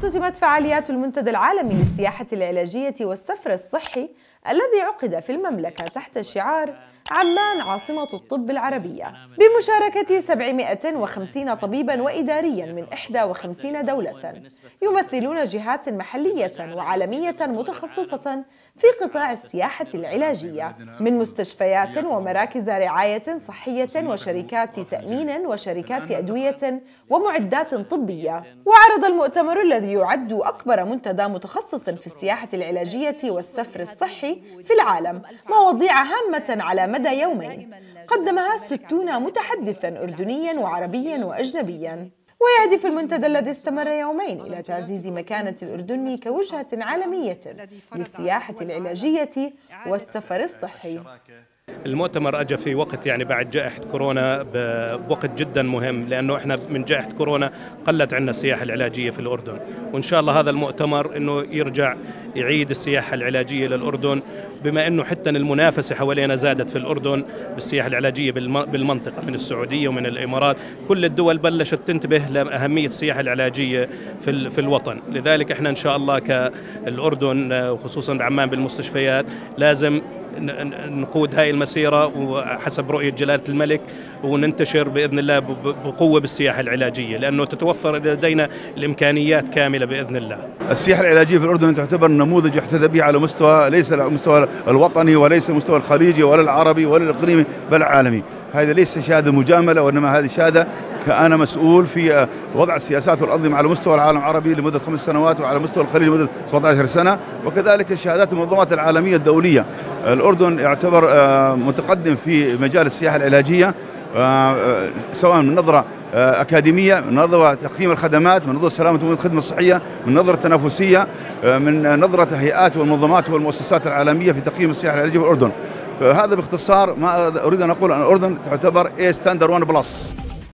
اختتمت فعاليات المنتدى العالمي للسياحة العلاجية والسفر الصحي الذي عقد في المملكة تحت شعار عمان عاصمة الطب العربية، بمشاركة 750 طبيباً وإدارياً من 51 دولة يمثلون جهات محلية وعالمية متخصصة في قطاع السياحة العلاجية، من مستشفيات ومراكز رعاية صحية وشركات تأمين وشركات أدوية ومعدات طبية. وعرض المؤتمر الذي يعد أكبر منتدى متخصص في السياحة العلاجية والسفر الصحي في العالم مواضيع هامة على مدى يومين قدمها 60 متحدثاً أردنياً وعربياً وأجنبياً. ويهدف المنتدى الذي استمر يومين إلى تعزيز مكانة الأردن كوجهة عالمية للسياحة العلاجية والسفر الصحي. المؤتمر أجى في وقت بعد جائحة كورونا، بوقت جدا مهم، لأنه إحنا من جائحة كورونا قلت عنا السياحة العلاجية في الأردن، وإن شاء الله هذا المؤتمر إنه يرجع يعيد السياحة العلاجية للأردن، بما إنه حتى المنافسة حوالينا زادت في الأردن بالسياحة العلاجية بالمنطقة، من السعودية ومن الإمارات، كل الدول بلشت تنتبه لأهمية السياحة العلاجية في الوطن. لذلك إحنا إن شاء الله كالأردن وخصوصا عمان بالمستشفيات لازم نقود هاي المسيرة وحسب رؤية جلالة الملك، وننتشر بإذن الله بقوة بالسياحة العلاجية، لأنه تتوفر لدينا الإمكانيات كاملة بإذن الله. السياحة العلاجية في الأردن تعتبر نموذج يحتذى به على مستوى، ليس على المستوى الوطني وليس المستوى الخليجي ولا العربي ولا الإقليمي بل العالمي. هذا ليس شهادة مجاملة، وإنما هذه شهادة كأنا مسؤول في وضع السياسات والأنظمة على مستوى العالم العربي لمدة 5 سنوات، وعلى مستوى الخليج لمدة 17 سنة، وكذلك شهادات المنظمات العالمية الدولية. الأردن يعتبر متقدم في مجال السياحة العلاجية، سواء من نظرة أكاديمية، من نظرة تقييم الخدمات، من نظرة سلامة الخدمة الصحية، من نظرة تنافسية، من نظرة الهيئات والمنظمات والمؤسسات العالمية في تقييم السياحة العلاجية في الأردن. هذا باختصار ما أريد أن أقول أن الأردن تعتبر A ستاندر 1 بلس.